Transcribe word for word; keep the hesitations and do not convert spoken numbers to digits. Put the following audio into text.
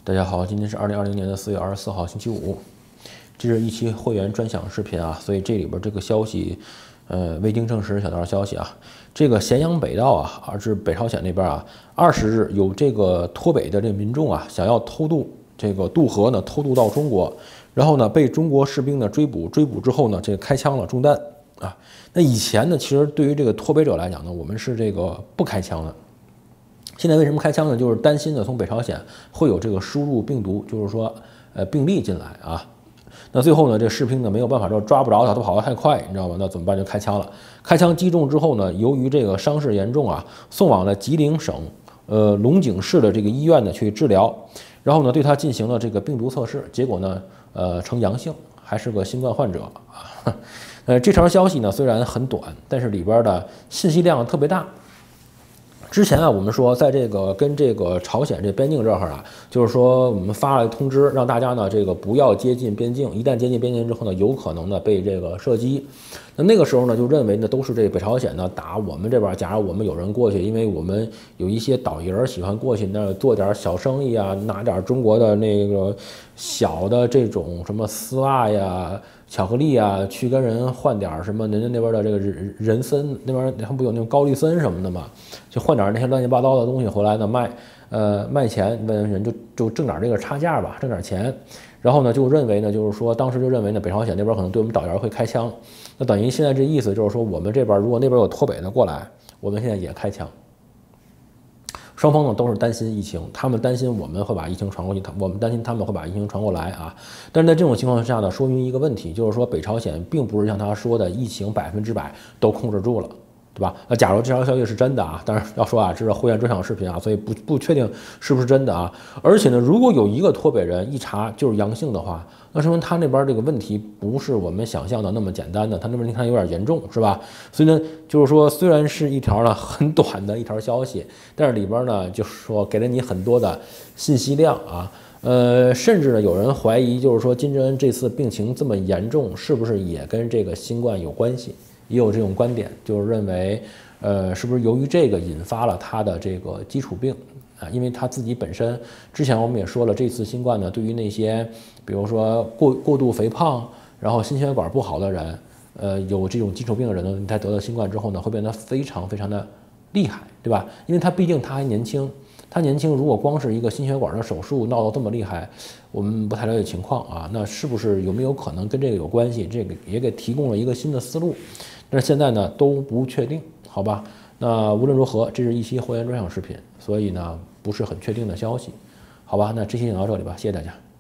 大家好，今天是二零二零年的四月二十四号，星期五。这是一期会员专享视频啊，所以这里边这个消息，呃，未经证实小道消息啊。这个咸阳北道啊，而是北朝鲜那边啊，二十日有这个脱北的这个民众啊，想要偷渡这个渡河呢，偷渡到中国，然后呢被中国士兵呢追捕，追捕之后呢，这个开枪了，中弹啊。那以前呢，其实对于这个脱北者来讲呢，我们是这个不开枪的。现在为什么开枪呢？就是担心呢，从北朝鲜会有这个输入病毒，就是说，呃，病例进来啊。那最后呢，这士兵呢没有办法，就抓不着他，他跑得太快，你知道吗？那怎么办？就开枪了。开枪击中之后呢，由于这个伤势严重啊，送往了吉林省呃龙井市的这个医院呢去治疗，然后呢对他进行了这个病毒测试，结果呢呃呈阳性，还是个新冠患者啊。呃，这条消息呢虽然很短，但是里边的信息量特别大。之前啊，我们说在这个跟这个朝鲜这边境这儿啊，就是说我们发了通知，让大家呢这个不要接近边境，一旦接近边境之后呢，有可能呢被这个射击。那那个时候呢，就认为呢都是这北朝鲜呢打我们这边，假如我们有人过去，因为我们有一些倒爷儿喜欢过去那做点小生意啊，拿点中国的那个小的这种什么丝袜呀、巧克力啊，去跟人换点什么人家那边的这个人人参那边他们不有那种高丽参什么的嘛，就换点那些乱七八糟的东西回来呢卖，呃卖钱，问人就就挣点这个差价吧，挣点钱。然后呢，就认为呢，就是说当时就认为呢，北朝鲜那边可能对我们导员会开枪。那等于现在这意思就是说，我们这边如果那边有脱北的过来，我们现在也开枪。双方呢都是担心疫情，他们担心我们会把疫情传过去，我们担心他们会把疫情传过来啊。但是在这种情况下呢，说明一个问题，就是说北朝鲜并不是像他说的疫情百分之百都控制住了。对吧？那假如这条消息是真的啊，当然要说啊，这是会员专享视频啊，所以不不确定是不是真的啊。而且呢，如果有一个脱北人一查就是阳性的话，那说明他那边这个问题不是我们想象的那么简单的，他那边你看有点严重，是吧？所以呢，就是说虽然是一条呢很短的一条消息，但是里边呢就是说给了你很多的信息量啊。呃，甚至呢有人怀疑，就是说金正恩这次病情这么严重，是不是也跟这个新冠有关系？也有这种观点，就是认为，呃，是不是由于这个引发了他的这个基础病啊？因为他自己本身，之前我们也说了，这次新冠呢，对于那些比如说过过度肥胖，然后心血管不好的人，呃，有这种基础病的人呢，他得了新冠之后呢，会变得非常非常的厉害，对吧？因为他毕竟他还年轻。他年轻，如果光是一个心血管的手术闹到这么厉害，我们不太了解情况啊。那是不是有没有可能跟这个有关系？这个也给提供了一个新的思路，但是现在呢都不确定，好吧？那无论如何，这是一期会员专享视频，所以呢不是很确定的消息，好吧？那这期讲到这里吧，谢谢大家。